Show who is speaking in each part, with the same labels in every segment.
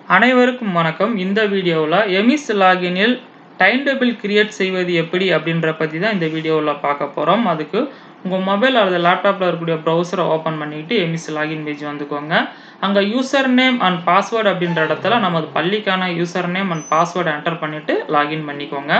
Speaker 1: அனைவருக்கும் வணக்கம். இந்த வீடியோவில் எமிஸ் லாகினில் டைம் டேபிள் கிரியேட் செய்வது எப்படி அப்படின்ற பற்றி தான் இந்த வீடியோவில் பார்க்க போகிறோம். அதுக்கு உங்கள் மொபைல் அல்லது லேப்டாப்பில் இருக்கக்கூடிய ப்ரௌசரை ஓப்பன் பண்ணிவிட்டு எமிஸ் லாகின் பேஜ் வந்துக்கோங்க. அங்கே யூசர் நேம் அண்ட் பாஸ்வேர்டு அப்படின்ற இடத்துல நமது பள்ளிக்கான user name and password enter பண்ணிவிட்டு லாகின் பண்ணிக்கோங்க.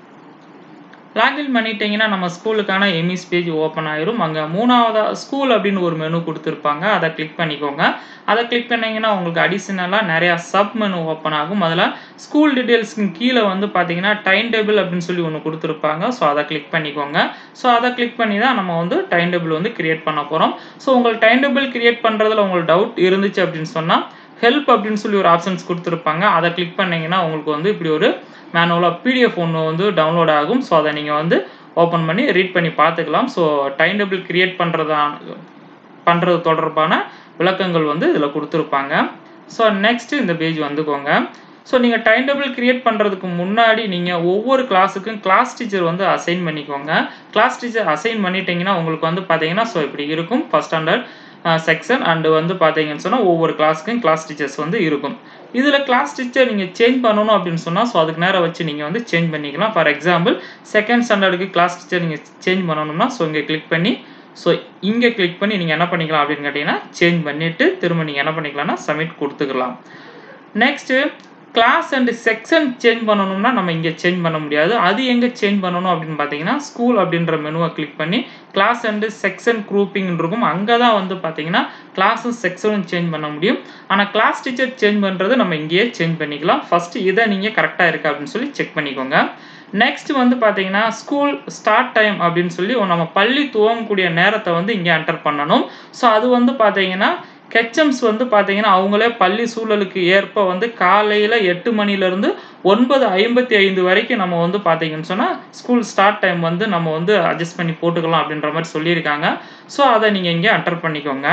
Speaker 1: லாகின் பண்ணிட்டீங்கன்னா நம்ம ஸ்கூலுக்கான எமிஸ் பேஜ் ஓப்பன் ஆயிரும். அங்கே மூணாவதா ஸ்கூல் அப்படின்னு ஒரு மெனு கொடுத்துருப்பாங்க. அதை கிளிக் பண்ணிக்கோங்க. அதை கிளிக் பண்ணிங்கன்னா உங்களுக்கு அடிஷ்னலாக நிறையா சப் மெனு ஓப்பன் ஆகும். அதில் ஸ்கூல் டீட்டெயில்ஸ்க்கு கீழே வந்து பார்த்தீங்கன்னா டைம் டேபிள் அப்படின்னு சொல்லி ஒன்று கொடுத்துருப்பாங்க. ஸோ அதை கிளிக் பண்ணிக்கோங்க. ஸோ அதை கிளிக் பண்ணி தான் நம்ம வந்து டைம் டேபிள் வந்து கிரியேட் பண்ண போகிறோம். ஸோ உங்களுக்கு டைம் டேபிள் கிரியேட் பண்ணுறதுல உங்களுக்கு டவுட் இருந்துச்சு அப்படின்னு சொன்னால் ஹெல்ப் அப்படின்னு சொல்லி ஒரு ஆப்ஷன்ஸ் கொடுத்துருப்பாங்க. அதை கிளிக் பண்ணிங்கன்னா உங்களுக்கு வந்து இப்படி ஒரு மேனுவலாக பிடிஎஃப் ஒன்று வந்து டவுன்லோட் ஆகும். ஸோ அதை நீங்கள் வந்து ஓப்பன் பண்ணி ரீட் பண்ணி பார்த்துக்கலாம். ஸோ டைம் டேபிள் கிரியேட் பண்ணுறது தொடர்பான விளக்கங்கள் வந்து இதில் கொடுத்துருப்பாங்க. ஸோ நெக்ஸ்ட்டு இந்த பேஜ் வந்துக்கோங்க. ஸோ நீங்கள் டைம் டேபிள் கிரியேட் பண்ணுறதுக்கு முன்னாடி நீங்கள் ஒவ்வொரு கிளாஸுக்கும் கிளாஸ் டீச்சர் வந்து அசைன் பண்ணிக்கோங்க. கிளாஸ் டீச்சர் அசைன் பண்ணிட்டீங்கன்னா உங்களுக்கு வந்து பார்த்தீங்கன்னா ஸோ இப்படி இருக்கும். ஃபர்ஸ்ட் ஸ்டாண்டர்ட் செக்ஷன் அண்டு வந்து பார்த்தீங்கன்னு சொன்னால் ஒவ்வொரு கிளாஸுக்கும் கிளாஸ் டீச்சர்ஸ் வந்து இருக்கும். இதில் கிளாஸ் டீச்சர் நீங்கள் சேஞ்ச் பண்ணணும் அப்படின்னு சொன்னால் ஸோ அதுக்கு நேரம் வச்சு நீங்கள் வந்து சேஞ்ச் பண்ணிக்கலாம். ஃபார் எக்ஸாம்பிள் செகண்ட் ஸ்டாண்டர்டுக்கு கிளாஸ் டீச்சர் நீங்கள் சேஞ்ச் பண்ணணும்னா ஸோ இங்கே கிளிக் பண்ணி ஸோ இங்கே கிளிக் பண்ணி நீங்கள் என்ன பண்ணிக்கலாம் அப்படின்னு கேட்டிங்கன்னா சேஞ்ச் பண்ணிவிட்டு திரும்ப நீங்கள் என்ன பண்ணிக்கலாம்னா சப்மிட் கொடுத்துக்கலாம். Next class and section change பண்ணணும்னா நம்ம இங்கே சேஞ்ச் பண்ண முடியாது. அது எங்கே சேஞ்ச் பண்ணணும் அப்படின்னு பார்த்தீங்கன்னா ஸ்கூல் அப்படின்ற மெனுவை கிளிக் பண்ணி கிளாஸ் அண்டு செக்ஷன் குரூப்பிங் இருக்கும். அங்கே தான் வந்து பார்த்தீங்கன்னா கிளாஸும் செக்ஷனும் சேஞ்ச் பண்ண முடியும். ஆனால் கிளாஸ் டீச்சர் சேஞ்ச் பண்ணுறது நம்ம இங்கேயே சேஞ்ச் பண்ணிக்கலாம். ஃபஸ்ட்டு இதை நீங்கள் கரெக்டாக இருக்கா அப்படின்னு சொல்லி செக் பண்ணிக்கோங்க. நெக்ஸ்ட் வந்து பார்த்தீங்கன்னா ஸ்கூல் ஸ்டார்ட் டைம் அப்படின்னு சொல்லி நம்ம பள்ளி துவங்கக்கூடிய நேரத்தை வந்து இங்கே என்டர் பண்ணணும். ஸோ அது வந்து பார்த்தீங்கன்னா ஹெச்எம்ஸ் வந்து பார்த்தீங்கன்னா அவங்களே பள்ளி சூழலுக்கு ஏற்ப வந்து காலையில் 8 மணிலேருந்து 9:55 வரைக்கும் நம்ம வந்து பார்த்தீங்கன்னு சொன்னால் ஸ்கூல் ஸ்டார்ட் டைம் வந்து நம்ம வந்து அட்ஜஸ்ட் பண்ணி போட்டுக்கலாம் அப்படின்ற மாதிரி சொல்லியிருக்காங்க. ஸோ அதை நீங்கள் இங்கே என்டர் பண்ணிக்கோங்க.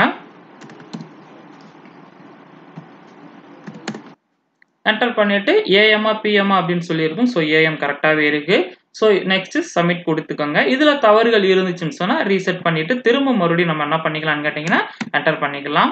Speaker 1: என்டர் பண்ணிவிட்டு ஏஎம்ஆ பிஎம்ஆ அப்படின்னு சொல்லியிருக்கும். ஸோ ஏஎம் கரெக்டாகவே இருக்குது. ஸோ நெக்ஸ்ட்டு சப்மிட் கொடுத்துக்கோங்க. இதில் தவறுகள் இருந்துச்சுன்னு சொன்னால் ரீசெட் பண்ணிவிட்டு திரும்ப மறுபடியும் நம்ம என்ன பண்ணிக்கலாம்னு கேட்டிங்கன்னா என்டர் பண்ணிக்கலாம்.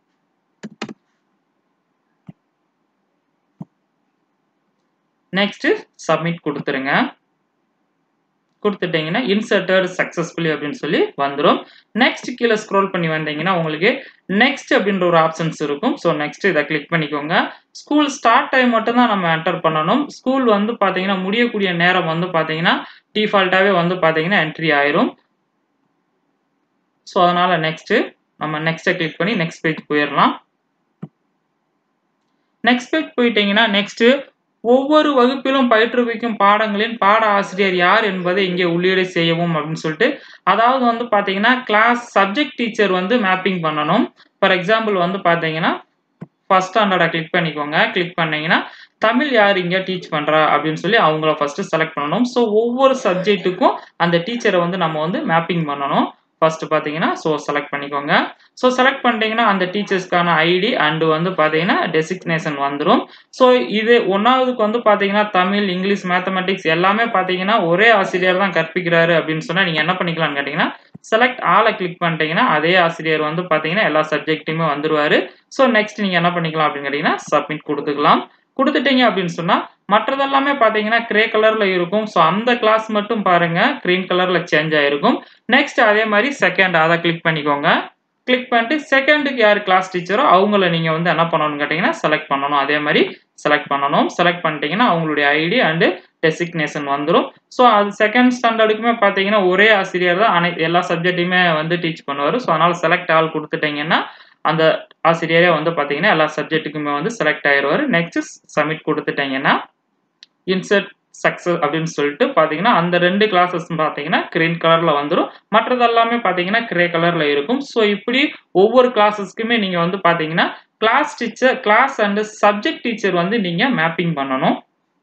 Speaker 1: நெக்ஸ்ட்டு சப்மிட் கொடுத்துருங்க. கொடுத்துட்டீங்கன்னா இன்சர்ட்டட் சக்ஸஸ்ஃபுல்லி அப்படின்னு சொல்லி வந்துடும். நெக்ஸ்ட் கீழே ஸ்க்ரோல் பண்ணி வந்தீங்கன்னா உங்களுக்கு நெக்ஸ்ட் அப்படின்ற ஒரு ஆப்ஷன்ஸ் இருக்கும். ஸோ நெக்ஸ்ட் இதை கிளிக் பண்ணிக்கோங்க. ஸ்கூல் ஸ்டார்ட் டைம் மட்டும் தான் நம்ம என்டர் பண்ணணும். ஸ்கூல் வந்து பார்த்தீங்கன்னா முடியக்கூடிய நேரம் வந்து பார்த்தீங்கன்னா டிஃபால்ட்டாகவே வந்து பார்த்தீங்கன்னா என்ட்ரி ஆயிரும். ஸோ அதனால் நெக்ஸ்ட்டு நம்ம நெக்ஸ்ட்டை கிளிக் பண்ணி நெக்ஸ்ட் பேஜ் போயிடலாம். நெக்ஸ்ட் பேஜ் போயிட்டீங்கன்னா நெக்ஸ்ட்டு ஒவ்வொரு வகுப்பிலும் பயிற்றுவிக்கும் பாடங்களின் பாட ஆசிரியர் யார் என்பதை இங்கே உள்ளீடு செய்யவும் அப்படின்னு சொல்லிட்டு அதாவது வந்து பார்த்தீங்கன்னா கிளாஸ் சப்ஜெக்ட் டீச்சர் வந்து மேப்பிங் பண்ணணும். ஃபார் எக்ஸாம்பிள் வந்து பார்த்தீங்கன்னா ஃபர்ஸ்ட் ஸ்டாண்டர்டை கிளிக் பண்ணிக்கோங்க. கிளிக் பண்ணீங்கன்னா தமிழ் யார் இங்கே டீச் பண்ணுறா அப்படின்னு சொல்லி அவங்கள ஃபஸ்ட்டு செலக்ட் பண்ணணும். ஸோ ஒவ்வொரு சப்ஜெக்ட்டுக்கும் அந்த டீச்சரை வந்து நம்ம வந்து மேப்பிங் பண்ணணும். ஃபர்ஸ்ட் பார்த்தீங்கன்னா ஸோ செலக்ட் பண்ணிக்கோங்க. ஸோ செலக்ட் பண்ணிட்டீங்கன்னா அந்த டீச்சர்ஸ்க்கான ஐடி அண்டு வந்து பார்த்தீங்கன்னா டெசிக்னேஷன் வந்துடும். ஸோ இது ஒன்றாவதுக்கு வந்து பார்த்தீங்கன்னா தமிழ், இங்கிலீஷ், மேத்தமெட்டிக்ஸ் எல்லாமே பார்த்தீங்கன்னா ஒரே ஆசிரியர் தான் கற்பிக்கிறாரு அப்படின்னு சொன்னால் நீங்கள் என்ன பண்ணிக்கலாம்னு கேட்டிங்கன்னா செலக்ட் ஆலை கிளிக் பண்ணிட்டீங்கன்னா அதே ஆசிரியர் வந்து பார்த்தீங்கன்னா எல்லா சப்ஜெக்ட்டுமே வந்துடுவார். ஸோ நெக்ஸ்ட் நீங்கள் என்ன பண்ணிக்கலாம் அப்படின்னு கேட்டிங்கன்னா சப்மிட் கொடுத்துக்கலாம். கொடுத்துட்டீங்க அப்படின்னு சொன்னால் மற்றதெல்லாமே பார்த்தீங்கன்னா கிரே கலரில் இருக்கும். ஸோ அந்த கிளாஸ் மட்டும் பாருங்கள் கிரீன் கலரில் சேஞ்ச் ஆகிருக்கும். நெக்ஸ்ட் அதே மாதிரி செகண்ட் அதை கிளிக் பண்ணிக்கோங்க. கிளிக் பண்ணிட்டு செகண்டுக்கு யார் கிளாஸ் டீச்சரோ அவங்கள நீங்கள் வந்து என்ன பண்ணணும்னு கேட்டிங்கன்னா செலக்ட் பண்ணணும். அதே மாதிரி செலக்ட் பண்ணணும். செலக்ட் பண்ணிட்டீங்கன்னா அவங்களுடைய ஐடி அண்டு டெசிக்னேஷன் வந்துடும். ஸோ அது செகண்ட் ஸ்டாண்டர்டுக்குமே பார்த்தீங்கன்னா ஒரே ஆசிரியர் தான் எல்லா சப்ஜெக்டையுமே வந்து டீச் பண்ணுவார். ஸோ அதனால் செலக்ட் ஆல் கொடுத்துட்டீங்கன்னா அந்த ஆசிரியரே வந்து பார்த்தீங்கன்னா எல்லா சப்ஜெக்ட்டுக்குமே வந்து செலக்ட் ஆயிடுவார். நெக்ஸ்ட் சப்மிட் கொடுத்துட்டீங்கன்னா இன்சர்ட் சக்ஸஸ் அப்படின்னு சொல்லிட்டு பார்த்தீங்கன்னா அந்த 2 கிளாஸஸ் பார்த்தீங்கன்னா கிரீன் கலரில் வந்துடும். மற்றதெல்லாமே பார்த்தீங்கன்னா கிரே கலரில் இருக்கும். ஸோ இப்படி ஒவ்வொரு கிளாஸஸ்க்குமே நீங்கள் வந்து பார்த்தீங்கன்னா class teacher class and subject teacher வந்து நீங்கள் மேப்பிங் பண்ணணும்.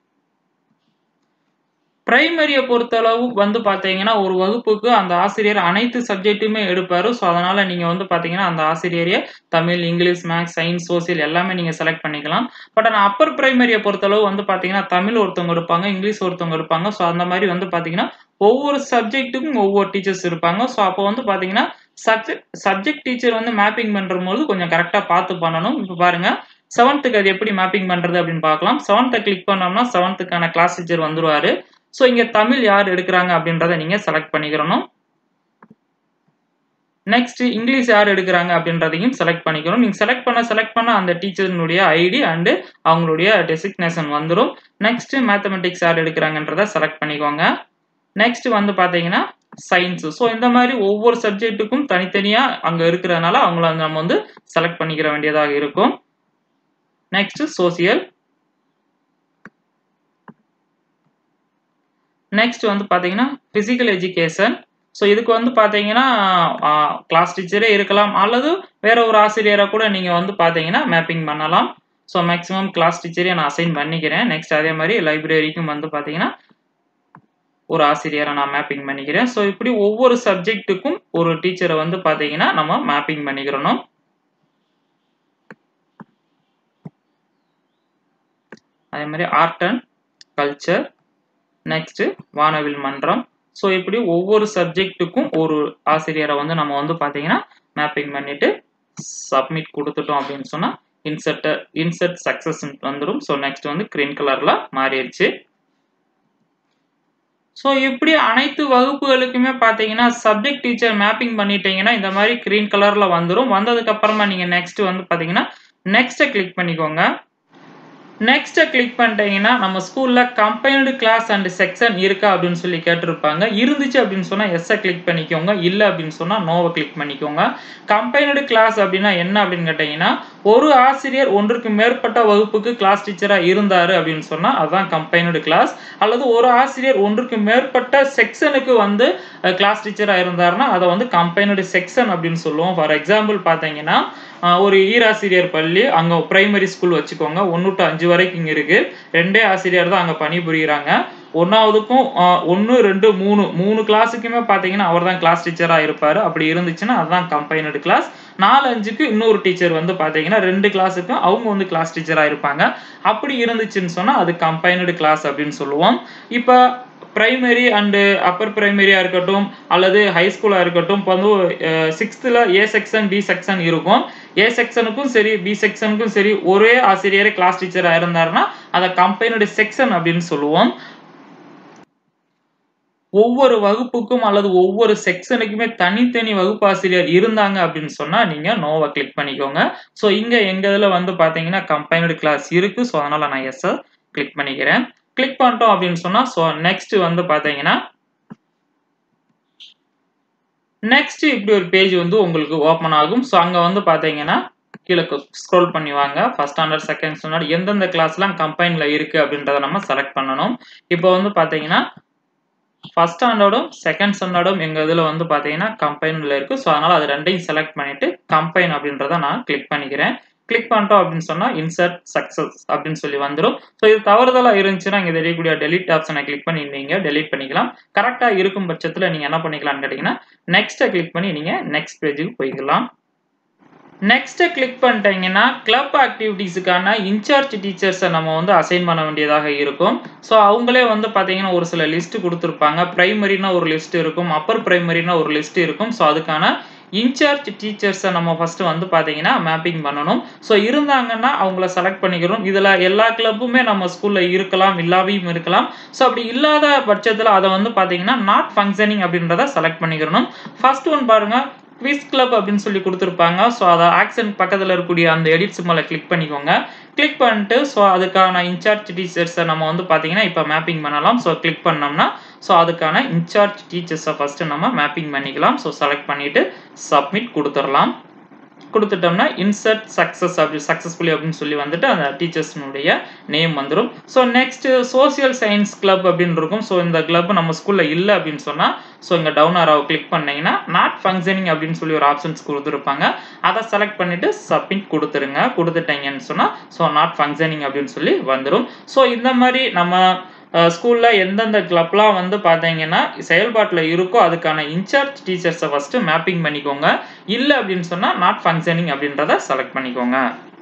Speaker 1: பிரைமரியை பொறுத்தளவு வந்து பார்த்தீங்கன்னா ஒரு வகுப்புக்கு அந்த ஆசிரியர் அனைத்து சப்ஜெக்ட்டுமே எடுப்பார். ஸோ அதனால் நீங்கள் வந்து பார்த்தீங்கன்னா அந்த ஆசிரியரையே Tamil, English, maths, science, social எல்லாமே நீங்கள் செலக்ட் பண்ணிக்கலாம். பட் ஆனால் அப்பர் பிரைமரியை பொறுத்தளவு வந்து பார்த்தீங்கன்னா தமிழ் ஒருத்தவங்க இருப்பாங்க, இங்கிலீஷ் ஒருத்தவங்க இருப்பாங்க. ஸோ அந்த மாதிரி வந்து பார்த்தீங்கன்னா ஒவ்வொரு சப்ஜெக்ட்டுக்கும் ஒவ்வொரு டீச்சர்ஸ் இருப்பாங்க. ஸோ அப்போ வந்து பார்த்தீங்கன்னா சப்ஜெக்ட் டீச்சர் வந்து மேப்பிங் பண்ணுற போது கொஞ்சம் கரெக்டாக பார்த்து பண்ணணும். இப்போ பாருங்கள் செவன்த்துக்கு அது எப்படி மேப்பிங் பண்றது அப்படின்னு பார்க்கலாம். 7th கிளிக் பண்ணோம்னா 7த்துக்கான கிளாஸ் டீச்சர் வந்துருவாரு. ஸோ இங்க தமிழ் யார் எடுக்கிறாங்க அப்படின்றத நீங்க செலக்ட் பண்ணிக்கிறணும். நெக்ஸ்ட் இங்கிலீஷ் யார் எடுக்கிறாங்க அப்படின்றதையும் செலக்ட் பண்ணிக்கிறோம். நீங்க செலக்ட் பண்ண அந்த டீச்சர்னுடைய ஐடி அண்ட் அவங்களுடைய டெசிக்னேஷன் வந்துடும். நெக்ஸ்ட் மேத்தமெட்டிக்ஸ் யார் எடுக்கிறாங்கன்றத செலக்ட் பண்ணிக்கோங்க. நெக்ஸ்ட் வந்து பாத்தீங்கன்னா சயின்ஸ். ஸோ இந்த மாதிரி ஒவ்வொரு சப்ஜெக்ட்டுக்கும் தனித்தனியா அங்க இருக்கிறதுனால அவங்கள நம்ம வந்து செலக்ட் பண்ணிக்கிற வேண்டியதாக இருக்கும். Next social. நெக்ஸ்ட் வந்து பாத்தீங்கன்னா பிசிக்கல் எஜுகேஷன். ஸோ இதுக்கு வந்து பாத்தீங்கன்னா கிளாஸ் டீச்சரே இருக்கலாம் அல்லது வேற ஒரு ஆசிரியரை கூட நீங்க வந்து பாத்தீங்கன்னா மேப்பிங் பண்ணலாம். ஸோ மேக்ஸிமம் கிளாஸ் டீச்சரே நான் அசைன் பண்ணிக்கிறேன். நெக்ஸ்ட் அதே மாதிரி லைப்ரரிக்கும் வந்து பாத்தீங்கன்னா ஒரு ஆசிரியரை நான் மேப்பிங் பண்ணிக்கிறேன். ஸோ இப்படி ஒவ்வொரு சப்ஜெக்ட்டுக்கும் ஒரு டீச்சரை வந்து பாத்தீங்கன்னா நம்ம மேப்பிங் பண்ணிக்கிறோம். அதே மாதிரி ஆர்ட் அண்ட் கல்ச்சர். நெக்ஸ்ட் வானவில் மன்றம். ஸோ இப்படி ஒவ்வொரு சப்ஜெக்ட்டுக்கும் ஒரு ஆசிரியரை வந்து நம்ம வந்து பாத்தீங்கன்னா மேப்பிங் பண்ணிட்டு சப்மிட் கொடுத்துட்டோம் அப்படின்னு சொன்னா இன்சர்ட் சக்சஸ் வந்துடும். ஸோ நெக்ஸ்ட் வந்து கிரீன் கலர்ல மாறிடுச்சு. ஸோ இப்படி அனைத்து வகுப்புகளுக்குமே பாத்தீங்கன்னா சப்ஜெக்ட் டீச்சர் மேப்பிங் பண்ணிட்டீங்கன்னா இந்த மாதிரி கிரீன் கலர்ல வந்துடும். வந்ததுக்கு அப்புறமா நீங்க நெக்ஸ்ட் வந்து பாத்தீங்கன்னா நெக்ஸ்ட் கிளிக் பண்ணிக்கோங்க. நெக்ஸ்ட் கிளிக் பண்ணிட்டீங்கன்னா நம்ம ஸ்கூல்ல கம்பைன்டு கிளாஸ் அண்ட் செக்ஷன் இருக்கா அப்படின்னு சொல்லி கேட்டிருப்பாங்க. இருந்துச்சு அப்படின்னு சொன்னா எஸ் கிளிக் பண்ணிக்கோங்க. இல்ல அப்படின்னு சொன்னா நோவை கிளிக் பண்ணிக்கோங்க. கம்பைன்டு கிளாஸ் அப்படின்னா என்ன அப்படின்னு கேட்டீங்கன்னா ஒரு ஆசிரியர் ஒன்றுக்கு மேற்பட்ட வகுப்புக்கு கிளாஸ் டீச்சரா இருந்தாரு அப்படின்னு சொன்னா அதுதான் கம்பைன்டு கிளாஸ். அல்லது ஒரு ஆசிரியர் ஒன்றுக்கு மேற்பட்ட செக்ஷனுக்கு வந்து கிளாஸ் டீச்சரா இருந்தாருன்னா அதை வந்து கம்பைன்டு செக்ஷன் அப்படின்னு சொல்லுவோம். ஃபார் எக்ஸாம்பிள் பாத்தீங்கன்னா ஒரு ஈராசிரியர் பள்ளி அங்க பிரைமரி ஸ்கூல் வச்சுக்கோங்க. 1 to 5 வரைக்கும் இங்க இருக்கு. 2 ஆசிரியர் தான் அங்க பணிபுரியுறாங்க. 1வதுக்கும் 1, 2, 3 கிளாஸுக்குமே பாத்தீங்கன்னா அவர் தான் கிளாஸ் டீச்சரா இருப்பாரு. அப்படி இருந்துச்சுன்னா அதுதான் கம்பைன்டு கிளாஸ். 4, 5க்கு இன்னொரு டீச்சர் வந்து பாத்தீங்கன்னா 2 கிளாஸுக்கும் அவங்க வந்து கிளாஸ் டீச்சரா இருப்பாங்க. அப்படி இருந்துச்சுன்னு சொன்னா அது கம்பைன்டு கிளாஸ் அப்படின்னு சொல்லுவோம். இப்ப பிரைமரி அண்ட் அப்பர் பிரைமரியா இருக்கட்டும் அல்லது ஹை ஸ்கூலா இருக்கட்டும், இப்போ வந்து 6th A section B section இருக்கும். ஏ செக்ஷனுக்கும் சரி பி செக்ஷனுக்கும் சரி ஒரே ஆசிரியரே கிளாஸ் டீச்சரா இருந்தாருன்னா அதை கம்பைன்டு செக்ஷன் அப்படின்னு சொல்லுவோம். ஒவ்வொரு வகுப்புக்கும் அல்லது ஒவ்வொரு செக்ஷனுக்குமே தனித்தனி வகுப்பு ஆசிரியர் இருந்தாங்க அப்படின்னு சொன்னா நீங்க நோவை கிளிக் பண்ணிக்கோங்க. ஸோ இங்க எங்க இதுல வந்து பாத்தீங்கன்னா கம்பைன்டு கிளாஸ் இருக்கு. ஸோ அதனால நான் எஸ் கிளிக் பண்ணிக்கிறேன். கிளிக் பண்ணிட்டோம் அப்படின்னு சொன்னா ஸோ நெக்ஸ்ட் வந்து பாத்தீங்கன்னா நெக்ஸ்ட் இப்படி ஒரு பேஜ் வந்து உங்களுக்கு ஓபன் ஆகும். ஸோ அங்க வந்து பாத்தீங்கன்னா கீழே ஸ்க்ரோல் பண்ணி வாங்க. ஃபர்ஸ்ட் ஸ்டாண்டர்ட் செகண்ட் ஸ்டாண்டர்ட் எந்தெந்த கிளாஸ்லாம் கம்பைன்ல இருக்கு அப்படின்றத நம்ம செலக்ட் பண்ணணும். இப்போ வந்து பாத்தீங்கன்னா ஃபர்ஸ்ட் ஸ்டாண்டர்டும் செகண்ட் ஸ்டாண்டர்டும் எங்க இதுல வந்து பாத்தீங்கன்னா கம்பைன்ல இருக்கு. ஸோ அதனால அது ரெண்டையும் செலக்ட் பண்ணிட்டு கம்பைன் அப்படின்றத நான் கிளிக் பண்ணிக்கிறேன். கிளிக் பண்ணிட்டோம் அப்படின்னு சொன்னா இன்சர்ட் சக்சஸ் அப்படின்னு சொல்லி வந்துடும். ஸோ இது தவறுதலா இருந்துச்சுன்னா இங்க தெரியக்கூடிய டெலிட் ஆப்ஷனை கிளிக் பண்ணி நீங்க டெலிட் பண்ணிக்கலாம். கரெக்டா இருக்கும் பட்சத்துல நீங்க என்ன பண்ணிக்கலாம்னு கேட்டீங்கன்னா நெக்ஸ்ட் கிளிக் பண்ணி நீங்க நெக்ஸ்ட் பேஜுக்கு போய்க்கலாம். நெக்ஸ்ட் கிளிக் பண்ணிட்டீங்கன்னா கிளப் ஆக்டிவிட்டீஸுக்கான இன்சார்ஜ் டீச்சர்ஸை நம்ம வந்து அசைன் பண்ண வேண்டியதாக இருக்கும். ஸோ அவங்களே வந்து பார்த்தீங்கன்னா ஒரு சில லிஸ்ட் கொடுத்துருப்பாங்க. பிரைமரினா ஒரு லிஸ்ட் இருக்கும், அப்பர் பிரைமரினா ஒரு லிஸ்ட் இருக்கும். ஸோ அதுக்கான இன்சார்ஜ் டீச்சர்ஸை நம்ம ஃபர்ஸ்ட் வந்து பார்த்தீங்கன்னா மேப்பிங் பண்ணணும். ஸோ இருந்தாங்கன்னா அவங்கள செலக்ட் பண்ணிக்கிறோம். இதில் எல்லா கிளப்புமே நம்ம ஸ்கூலில் இருக்கலாம், இல்லாமையும் இருக்கலாம். ஸோ அப்படி இல்லாத பட்சத்தில் அதை வந்து பார்த்தீங்கன்னா நாட் ஃபங்க்ஷனிங் அப்படின்றத செலக்ட் பண்ணிக்கிறணும். ஃபர்ஸ்ட் ஒன் பாருங்க குவிஸ் கிளப் அப்படின்னு சொல்லி கொடுத்துருப்பாங்க. ஸோ அதை ஆக்சன்ட் பக்கத்தில் இருக்கக்கூடிய அந்த எடிட் சிம்பலை கிளிக் பண்ணிக்கோங்க. கிளிக் பண்ணிட்டு ஸோ அதுக்கான இன்சார்ஜ் டீச்சர்ஸை நம்ம வந்து பார்த்தீங்கன்னா இப்போ மேப்பிங் பண்ணலாம். ஸோ கிளிக் பண்ணோம்னா ஸோ அதுக்கான இன்சார்ஜ் டீச்சர்ஸை ஃபர்ஸ்ட் நம்ம மேப்பிங் பண்ணிக்கலாம். ஸோ செலக்ட் பண்ணிட்டு சப்மிட் கொடுத்துடலாம். கொடுத்துட்டோம்னா இன்சர்ட் சக்சஸ் அப்படி சக்சஸ்ஃபுல்லி அப்படின்னு சொல்லி வந்துட்டு அந்த டீச்சர்ஸ்னுடைய நேம் வந்துடும். So next social science club அப்படின்னு இருக்கும். ஸோ இந்த கிளப் நம்ம ஸ்கூல்ல இல்லை அப்படின்னு சொன்னா ஸோ இங்க டவுன் ஆராவை கிளிக் பண்ணீங்கன்னா நாட் ஃபங்க்ஷனிங் அப்படின்னு சொல்லி ஒரு ஆப்ஷன்ஸ் கொடுத்துருப்பாங்க. அதை செலக்ட் பண்ணிட்டு சப்மிட் கொடுத்துருங்க. கொடுத்துட்டீங்கன்னு சொன்னா ஸோ நாட் ஃபங்க்ஷனிங் அப்படின்னு சொல்லி வந்துடும். ஸோ இந்த மாதிரி நம்ம ஸ்கூல்ல எந்தெந்த கிளப்லாம் வந்து பாத்தீங்கன்னா செயல்பாட்டில் இருக்கோ அதுக்கான இன்சார்ஜ் டீச்சர்ஸை ஃபர்ஸ்ட் மேப்பிங் பண்ணிக்கோங்க. இல்லை அப்படின்னு சொன்னா நாட் ஃபங்க்ஷனிங் அப்படின்றத செலக்ட் பண்ணிக்கோங்க.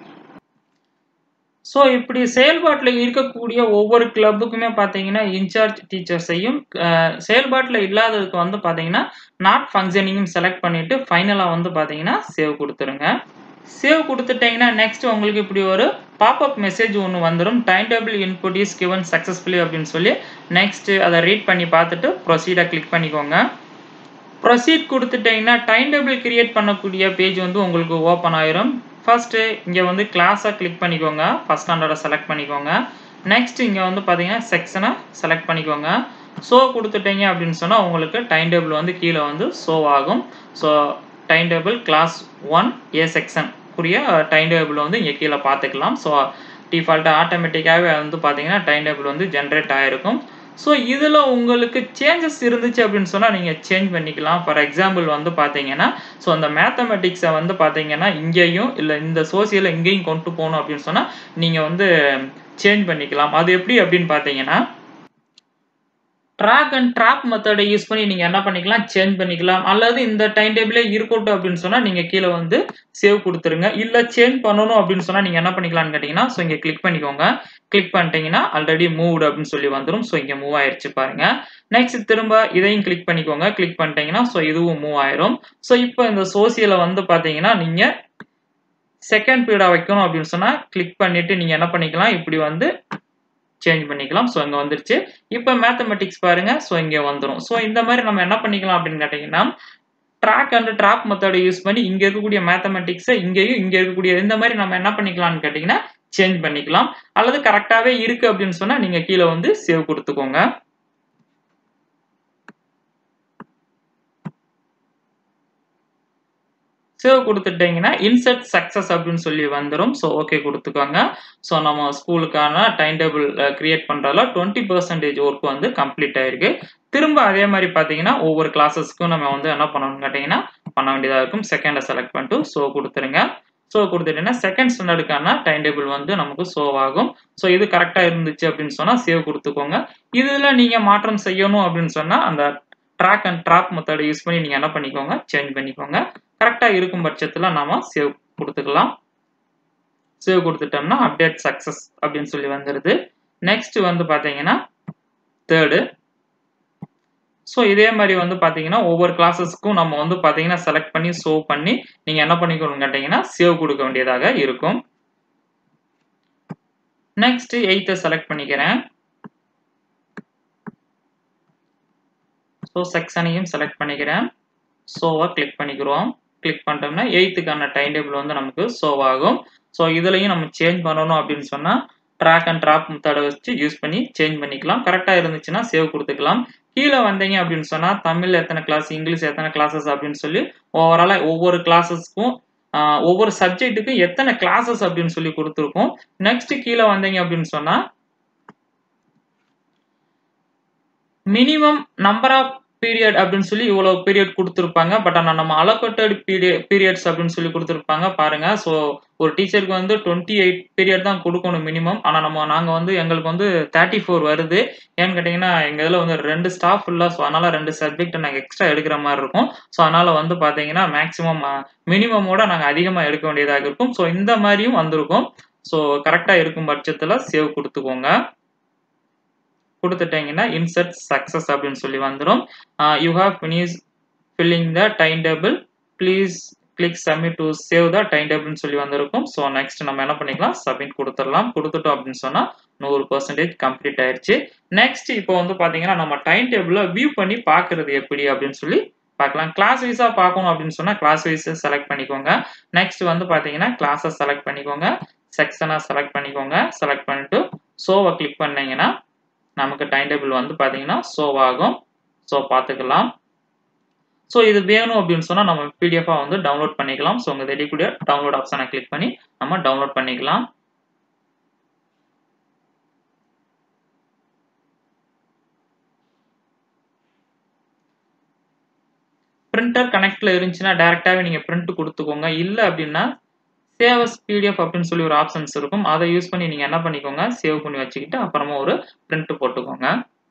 Speaker 1: ஸோ இப்படி செயல்பாட்டில் இருக்கக்கூடிய ஒவ்வொரு கிளப்புக்குமே பார்த்தீங்கன்னா இன்சார்ஜ் டீச்சர்ஸையும் செயல்பாட்டில் இல்லாததுக்கு வந்து பார்த்தீங்கன்னா நாட் ஃபங்க்ஷனிங்கும் செலக்ட் பண்ணிட்டு ஃபைனலாக வந்து பார்த்தீங்கன்னா சேவ் கொடுத்துருங்க. சேவ் குடுத்துட்டீங்கன்னா, நெக்ஸ்ட் உங்களுக்கு இப்படி ஒரு பாப்பப் மெசேஜ் ஒண்ணு வந்துரும். Time table input is given successfully அப்படின்னு சொல்லி, நெக்ஸ்ட் அத ரீட் பண்ணி பார்த்துட்டு ப்ரொசீட கிளிக் பண்ணிக்கோங்க. ப்ரொசீட் குடுத்துட்டீங்கன்னா, டைம் டேபிள் கிரியேட் பண்ணக்கூடிய பேஜ் வந்து உங்களுக்கு ஓப்பன் ஆயிரும். ஃபர்ஸ்ட் இங்க வந்து கிளாஸ கிளிக் பண்ணிக்கோங்க. ஃபர்ஸ்ட் ஸ்டாண்டர்ட செலக்ட் பண்ணிக்கோங்க. நெக்ஸ்ட் இங்க வந்து பார்த்தீங்கன்னா, செக்ஷன செலக்ட் பண்ணிக்கோங்க. ஷோ குடுத்துட்டீங்க அப்படின்னு சொன்னா, உங்களுக்கு டைம் டேபிள் வந்து கீழ வந்து ஷோ ஆகும். So time table class 1 A section உரிய டைம் டேபிள் வந்து இங்க கீழ பார்த்துக்கலாம். ஸோ டிஃபால்ட்டா ஆட்டோமேட்டிக்காவே வந்து பார்த்தீங்கன்னா, டைம் டேபிள் வந்து ஜெனரேட் ஆயிருக்கும். ஸோ இதுல உங்களுக்கு சேஞ்சஸ் இருந்துச்சு அப்படின்னு சொன்னா, நீங்க சேஞ்ச் பண்ணிக்கலாம். ஃபார் எக்ஸாம்பிள் வந்து பார்த்தீங்கன்னா, ஸோ அந்த மேத்தமேட்டிக்ஸ வந்து பார்த்தீங்கன்னா, இங்கேயும் இல்ல இந்த சோசியல இங்கேயும் கொண்டு போணும் அப்படின்னு சொன்னா, நீங்க வந்து சேஞ்ச் பண்ணிக்கலாம். அது எப்படி அப்படின்னு பார்த்தீங்கன்னா, டிராக் அண்ட் ட்ராப் மெத்தட யூஸ் பண்ணி நீங்க என்ன பண்ணிக்கலாம், சேஞ்ச் பண்ணிக்கலாம். அல்லது இந்த டைம் டேபிளே இருக்கட்டும் அப்படின்னு சொன்னா, நீங்க கீழ வந்து சேவ் குடுத்துருங்க. இல்ல சேஞ்ச் பண்ணணும் அப்படின்னு சொன்னா, நீங்க என்ன பண்ணிக்கலாம்னு கேட்டீங்கன்னா, ஸோ இங்க கிளிக் பண்ணிக்கோங்க. கிளிக் பண்ணிட்டீங்கன்னா, ஆல்ரெடி மூவ்ட் அப்படின்னு சொல்லி வந்துரும். ஸோ இங்க மூவ் ஆயிருச்சு பாருங்க. நெக்ஸ்ட் திரும்ப இதையும் கிளிக் பண்ணிக்கோங்க. கிளிக் பண்ணிட்டீங்கன்னா, ஸோ இதுவும் மூவ் ஆயிரும். ஸோ இப்போ இந்த சோசியல வந்து பார்த்தீங்கன்னா, நீங்க செகண்ட் பீரியடா வைக்கணும் அப்படின்னு சொன்னா, கிளிக் பண்ணிட்டு நீங்க என்ன பண்ணிக்கலாம், இப்படி வந்து சேஞ்ச் பண்ணிக்கலாம். ஸோ இங்க வந்துருச்சு. இப்ப மேத்தமேட்டிக்ஸ் பாருங்க. ஸோ இங்க வந்துரும். ஸோ இந்த மாரி நம்ம என்ன பண்ணிக்கலாம் அப்படின்னு கேட்டீங்கன்னா, ட்ராக் அண்ட் ட்ராப் மெத்தட யூஸ் பண்ணி இங்க இருக்கக்கூடிய மேத்தமேட்டிக்ஸ இங்கேயும் இங்க இருக்கக்கூடிய இந்த மாரி நம்ம என்ன பண்ணிக்கலாம்னு கேட்டீங்கன்னா, சேஞ்ச் பண்ணிக்கலாம். அல்லது கரெக்ட்டாவே இருக்கு அப்படின்னு சொன்னா, நீங்க கீழ வந்து சேவ் குடுத்துக்கோங்க. சேவ் குடுத்துட்டீங்கன்னா, இன்சர்ட் சக்சஸ் அப்படின்னு சொல்லி வந்துரும். So okay குடுத்துக்கோங்க. ஸோ நம்ம ஸ்கூலுக்கான டைம் டேபிள் கிரியேட் பண்றதுல 20% ஒர்க் வந்து கம்ப்ளீட் ஆயிருக்கு. திரும்ப அதே மாரி பார்த்தீங்கன்னா, ஒவ்வொரு கிளாஸஸ்க்கும் நம்ம வந்து என்ன பண்ணணும்னு கேட்டீங்கன்னா, பண்ண வேண்டியதா இருக்கும். செகண்ட செலக்ட் பண்ணிட்டு ஷோ குடுத்துருங்க. ஷோ குடுத்துட்டீங்கன்னா, செகண்ட் ஸ்டாண்டர்டுக்கான டைம் டேபிள் வந்து நமக்கு ஷோ ஆகும். ஸோ இது கரெக்ட்டா இருந்துச்சு அப்படின்னு சொன்னா, சேவ் குடுத்துக்கோங்க. இதுல நீங்க மாற்றம் செய்யணும் அப்படின்னு சொன்னா, அந்த ட்ராக் அண்ட் ட்ராப் மெத்தட யூஸ் பண்ணி நீங்க என்ன பண்ணிக்கோங்க, சேஞ்ச் பண்ணிக்கோங்க. கரெக்ட்டா இருக்கும் பட்சத்துல நாம சேவ் குடுத்துக்கலாம். சேவ் குடுத்துட்டோம்னா, அப்டேட் சக்சஸ் அப்படின்னு சொல்லி வந்துருது. நெக்ஸ்ட் வந்து பார்த்தீங்கன்னா, 3 ஸோ இதே மாரி வந்து பார்த்தீங்கன்னா, ஒவ்வொரு கிளாஸஸ்க்கும் நம்ம வந்து பார்த்தீங்கன்னா, செலக்ட் பண்ணி ஷோ பண்ணி நீங்க என்ன பண்ணிக்கணும்னு கேட்டீங்கன்னா, சேவ் குடுக்க வேண்டியதாக இருக்கும். நெக்ஸ்ட் 8 செலக்ட் பண்ணிக்கிறேன். ஸோ செக்ஷனையும் செலக்ட் பண்ணிக்கிறேன். ஷோவ கிளிக் பண்ணிக்கிறோம். கிளிக் பண்ணிட்டோம்னா 8க்கான டைம் டேபிள் வந்து நமக்கு ஷோ ஆகும். ஸோ இதுலயும் நம்ம சேஞ்ச் பண்ணணும் அப்படின்னு சொன்னா, ட்ராக் அண்ட் ட்ராப் மெத்தட வச்சு யூஸ் பண்ணி சேஞ்ச் பண்ணிக்கலாம். கரெக்ட்டா இருந்துச்சுன்னா சேவ் குடுத்துக்கலாம். கீழ வந்தீங்க அப்படின்னு சொன்னா, தமிழ் எத்தன கிளாஸ், இங்கிலீஷ் எத்தன கிளாஸஸ் அப்படின்னு சொல்லி ஓவராலா ஒவ்வொரு கிளாஸஸ்க்கும் ஒவ்வொரு சப்ஜெக்ட்டுக்கும் எத்தன கிளாஸஸ் அப்படின்னு சொல்லி குடுத்துருக்கும். நெக்ஸ்ட் கீழ வந்தீங்க அப்படின்னு சொன்னா, மினிமம் நம்பர் ஆஃப் பீரியட் அப்படின்னு சொல்லி இவ்வளவு பீரியட் குடுத்திருப்பாங்க. பட் ஆனா நம்ம அலோகேட்டட் பீரியட்ஸ் அப்படின்னு சொல்லி குடுத்திருப்பாங்க பாருங்க. ஸோ ஒரு டீச்சருக்கு வந்து 28 பீரியட் தான் குடுக்கணும் மினிமம். ஆனா நாங்க வந்து எங்களுக்கு வந்து 34 வருது. ஏன்னு கேட்டீங்கன்னா, எங்க இதுல வந்து 2 ஸ்டாஃப் இல்ல. ஸோ அதனால 2 சப்ஜெக்ட் நாங்க எக்ஸ்ட்ரா எடுக்கிற மாரி இருக்கும். ஸோ அதனால வந்து பார்த்தீங்கன்னா, மேக்ஸிமம் மினிமமோட நாங்க அதிகமா எடுக்க வேண்டியதாக இருக்கும். ஸோ இந்த மாரியும் வந்திருக்கும். ஸோ கரெக்ட்டா இருக்கும் பட்சத்துல சேவ் குடுத்துக்கோங்க. குடுத்துட்டீங்கன்னா, இன்சர்ட் சக்சஸ் அப்படின்னு சொல்லி வந்துரும். You have finished filling the time table. Please click submit to save the time டேபிள்னு சொல்லி வந்திருக்கும். ஸோ நெக்ஸ்ட் நம்ம என்ன பண்ணிக்கலாம், சப்மிட் குடுத்துறலாம். குடுத்துட்டோம் அப்படின்னு சொன்னா 100% கம்ப்ளீட் ஆயிருச்சு. நெக்ஸ்ட் இப்போ வந்து பார்த்தீங்கன்னா, நம்ம டைம் டேபிள வியூ பண்ணி பார்க்கிறது எப்படி அப்படின்னு சொல்லி பார்க்கலாம். கிளாஸ் வைஸா பார்க்கணும் அப்படின்னு சொன்னா, கிளாஸ் வைஸ் செலக்ட் பண்ணிக்கோங்க. நெக்ஸ்ட் வந்து பார்த்தீங்கன்னா, கிளாஸ செலக்ட் பண்ணிக்கோங்க. செக்ஷன செலக்ட் பண்ணிக்கோங்க. செலக்ட் பண்ணிட்டு ஷோவ கிளிக் பண்ணீங்கன்னா, நமக்கு டைம் டேபிள் வந்து பார்த்தீங்கன்னா, ஷோ ஆகும். ஸோ பார்த்துக்கலாம். ஸோ இது வேணும் அப்படின்னு சொன்னா, நம்ம பிடிஎஃபா வந்து டவுன்லோட் பண்ணிக்கலாம். ஸோ உங்க தெரியக்கூடிய டவுன்லோட் ஆப்ஷன கிளிக் பண்ணி நம்ம டவுன்லோட் பண்ணிக்கலாம். பிரிண்டர் கனெக்ட்ல இருந்துச்சுன்னா, டைரக்ட்டாவே நீங்க பிரிண்ட் குடுத்துக்கோங்க. இல்ல அப்படின்னா, சேவ் அஸ் பிடிஎஃப் அப்படின்னு சொல்லி ஒரு ஆப்ஷன்ஸ் இருக்கும். அத யூஸ் பண்ணி நீங்க என்ன பண்ணிக்கோங்க, சேவ் பண்ணி வச்சுக்கிட்டு அப்புறமா ஒரு பிரிண்ட் போட்டுக்கோங்க.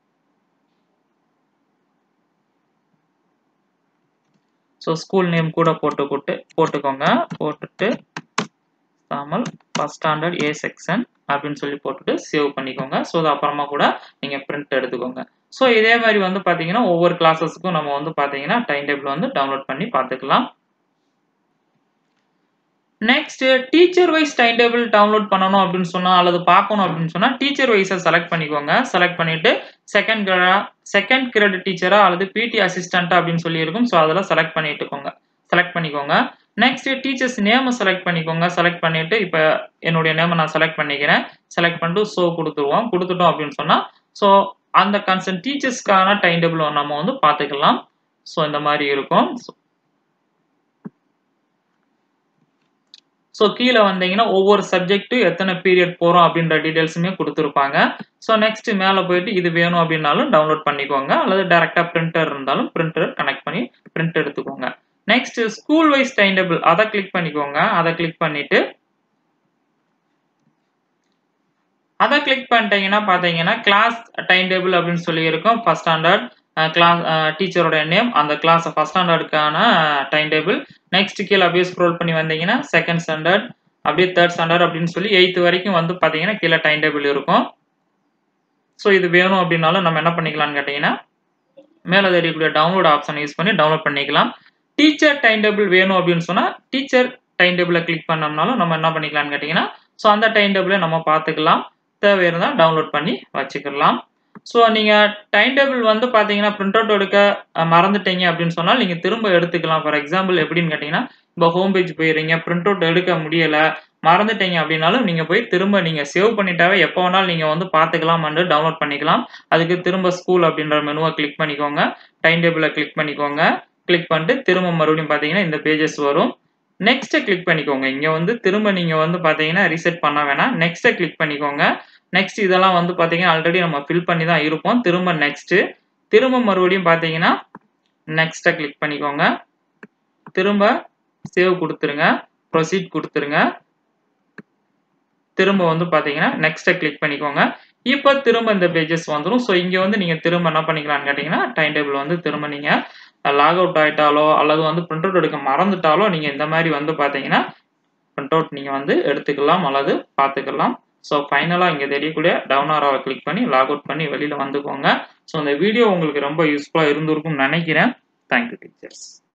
Speaker 1: ஸோ ஸ்கூல் நேம் கூட போட்டுக்கோங்க. போட்டுட்டு Tamil first standard A section அப்படின்னு சொல்லி போட்டுட்டு சேவ் பண்ணிக்கோங்க. ஸோ அது அப்புறமா கூட நீங்க பிரிண்ட் எடுத்துக்கோங்க. ஸோ இதே மாதிரி வந்து பார்த்தீங்கன்னா, ஒவ்வொரு கிளாஸஸ்க்கும் நம்ம வந்து பார்த்தீங்கன்னா, டைம் டேபிள் வந்து டவுன்லோட் பண்ணி பார்த்துக்கலாம். Next teacher wise time table download பண்ணணும் அப்படின்னு சொன்னா அல்லது பார்க்கணும் அப்படின்னு சொன்னா டீச்சர் வைஸை செலக்ட் பண்ணிக்கோங்க. செலக்ட் பண்ணிட்டு செகண்ட் கிரேட் டீச்சரா அல்லது பிடி அசிஸ்டண்டா அப்படின்னு சொல்லி இருக்கும். ஸோ அதெல்லாம் செலக்ட் பண்ணிக்கோங்க. நெக்ஸ்ட் டீச்சர்ஸ் நேம் செலக்ட் பண்ணிக்கோங்க. செலக்ட் பண்ணிட்டு இப்போ என்னுடைய நேமை நான் செலக்ட் பண்ணிக்கிறேன். செலக்ட் பண்ணிட்டு ஷோ கொடுத்துருவோம். கொடுத்துட்டோம் அப்படின்னு சொன்னா ஸோ அந்த கன்சர்ன் டீச்சர்ஸ்க்கான டைம் டேபிள் நம்ம வந்து பார்த்துக்கலாம். ஸோ இந்த மாதிரி இருக்கும். ஸோ கீழே வந்தீங்கன்னா ஒவ்வொரு சப்ஜெக்ட் எத்தனை பீரியட் போகிறோம் அப்படின்ற டீடைல்ஸுமே கொடுத்துருப்பாங்க. ஸோ நெக்ஸ்ட் மேலே போயிட்டு இது வேணும் அப்படின்னாலும் டவுன்லோட் பண்ணிக்கோங்க. அல்லது டேரெக்டாக பிரிண்டர் இருந்தாலும் பிரிண்டர் கனெக்ட் பண்ணி பிரிண்ட் எடுத்துக்கோங்க. Next school wise time table அதை கிளிக் பண்ணிக்கோங்க. அதை கிளிக் பண்ணிட்டு பண்ணிட்டீங்கன்னா பார்த்தீங்கன்னா கிளாஸ் டைம் டேபிள் அப்படின்னு சொல்லி இருக்கும். ஃபர்ஸ்ட் ஸ்டாண்டர்ட் கிளாஸ் டீச்சரோட நேம், அந்த கிளாஸ் ஃபர்ஸ்ட் ஸ்டாண்டர்டுக்கான டைம் டேபிள். நெக்ஸ்ட் கீழே அப்படியே ஸ்க்ரோல் பண்ணி வந்தீங்கன்னா செகண்ட் ஸ்டாண்டர்ட், அப்படியே தேர்ட் ஸ்டாண்டர்ட் அப்படின்னு சொல்லி 8th வரைக்கும் வந்து பார்த்தீங்கன்னா கீழே டைம் டேபிள் இருக்கும். ஸோ இது வேணும் அப்படின்னாலும் நம்ம என்ன பண்ணிக்கலாம்னு கேட்டிங்கன்னா மேலே தெரியக்கூடிய டவுன்லோட் ஆப்ஷன் யூஸ் பண்ணி டவுன்லோட் பண்ணிக்கலாம். டீச்சர் டைம் டேபிள் வேணும் அப்படின்னு சொன்னால் டீச்சர் டைம் டேபிளை கிளிக் பண்ணோம்னாலும் நம்ம என்ன பண்ணிக்கலாம்னு கேட்டிங்கன்னா ஸோ அந்த டைம் டேபிளை நம்ம பார்த்துக்கலாம். தேவை இருந்தால் டவுன்லோட் பண்ணி வச்சுக்கலாம். ஸோ நீங்கள் டைம் டேபிள் வந்து பார்த்தீங்கன்னா பிரிண்ட் அவுட் எடுக்க மறந்துட்டீங்க அப்படின்னு சொன்னால் நீங்கள் திரும்ப எடுத்துக்கலாம். ஃபார் எக்ஸாம்பிள் எப்படின்னு கேட்டிங்கன்னா இப்போ ஹோம் பேஜ் போயிடுறீங்க, பிரிண்ட் அவுட் எடுக்க முடியலை, மறந்துட்டீங்க அப்படின்னாலும் நீங்கள் போய் திரும்ப நீங்கள் சேவ் பண்ணிட்டாவே எப்போ வேணாலும் நீங்கள் வந்து பார்த்துக்கலாம் அண்டு டவுன்லோட் பண்ணிக்கலாம். அதுக்கு திரும்ப ஸ்கூல் அப்படின்ற மெனுவை கிளிக் பண்ணிக்கோங்க. டைம் டேபிளை கிளிக் பண்ணிக்கோங்க. கிளிக் பண்ணிட்டு திரும்ப மறுபடியும் பார்த்தீங்கன்னா இந்த பேஜஸ் வரும். நெக்ஸ்ட்டை கிளிக் பண்ணிக்கோங்க. இங்கே வந்து திரும்ப நீங்கள் வந்து பார்த்தீங்கன்னா ரீசெட் பண்ண வேணாம். நெக்ஸ்ட்டை கிளிக் பண்ணிக்கோங்க. நெக்ஸ்ட் இதெல்லாம் வந்து பார்த்தீங்கன்னா ஆல்ரெடி நம்ம ஃபில் பண்ணி தான் இருப்போம். திரும்ப நெக்ஸ்ட்டு, திரும்ப மறுபடியும் பார்த்தீங்கன்னா நெக்ஸ்ட்டை கிளிக் பண்ணிக்கோங்க. திரும்ப சேவ் கொடுத்துருங்க. ப்ரொசீட் கொடுத்துருங்க. திரும்ப வந்து பார்த்தீங்கன்னா நெக்ஸ்ட்டை கிளிக் பண்ணிக்கோங்க. இப்போ திரும்ப இந்த பேஜஸ் வந்துடும். ஸோ இங்கே வந்து நீங்கள் திரும்ப என்ன பண்ணிக்கலாம்னு கேட்டிங்கன்னா டைம் டேபிள் வந்து திரும்ப நீங்கள் லாக் அவுட் ஆகிட்டாலோ அல்லது வந்து பிரிண்ட் அவுட் எடுக்க மறந்துட்டாலோ நீங்கள் இந்த மாதிரி வந்து பார்த்தீங்கன்னா பிரிண்ட் அவுட் நீங்கள் வந்து எடுத்துக்கலாம் அல்லது பார்த்துக்கலாம். ஸோ ஃபைனலாக இங்கே தெரியக்கூடிய டவுன் ஆரோவை கிளிக் பண்ணி லாக் அவுட் பண்ணி வெளியில் வந்துக்கோங்க. ஸோ இந்த வீடியோ உங்களுக்கு ரொம்ப யூஸ்ஃபுல்லாக இருந்திருக்கும்னு நினைக்கிறேன். Thank you teachers.